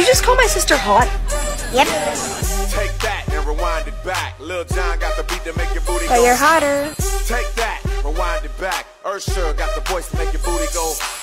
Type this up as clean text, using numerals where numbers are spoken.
just call my sister hot? Yep. Take that and rewind it back. Lil Jon got the beat to make your booty But go. you're hotter. Take that, rewind it back. Ursula got the voice to make your booty go.